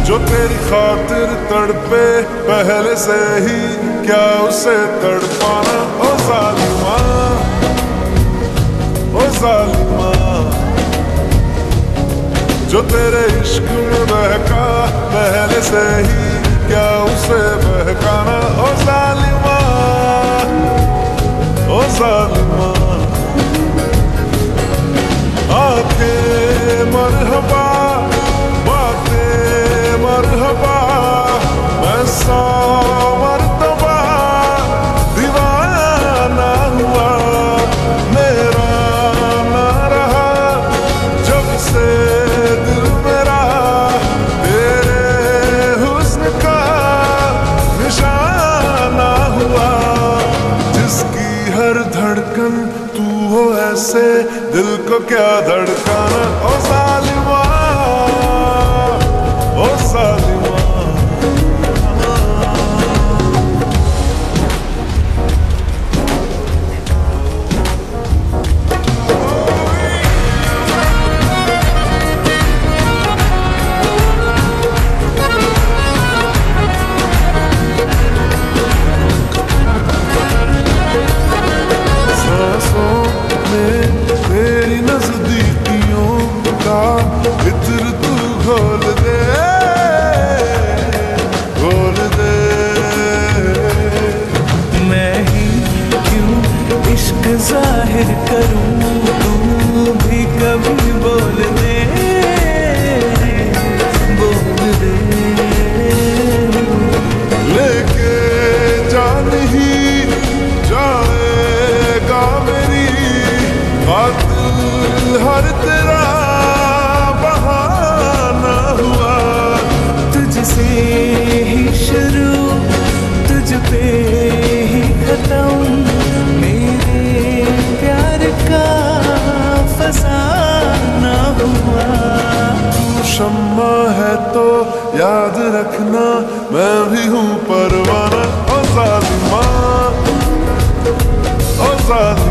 जो तेरी खातिर तड़पे पहले से ही, क्या उसे तड़पाना। ओ ज़ालिमा, ओ ज़ालिमा, जो तेरे इश्क में बहका पहले से ही, क्या उसे बहकाना। ओ ज़ालिमा, ओ ज़ालिमा, आंखें मरहबा, बातें मरहबा, मैं 100 मरतबा दीवाना हुआ। मेरा ना रहा जब से दिल मेरा तेरे हुस्न का निशाना हुआ। जिसकी हर धड़कन तू हो ऐसे, दिल को क्या धड़काना। ओ ज़ालिमा, ओ ज़ालिमा, सांसों में तेरी नजदीकियों का इत्र तू घोल दे, घोल दे। मैं ही क्यों इश्क जाहिर करूं, तू भी कभी बोल दे, बोल दे। लेके जान ही जाएगा मेरी कातिल हर तेरा बहाना हुआ। तुझसे ही शुरू, तुझ पे ही खत्म, मेरे प्यार का फसाना हुआ। तू शम्मा है तो याद रखना, मैं भी हूँ परवाना। ओ ज़ालिमा, ओ ज़ालिमा।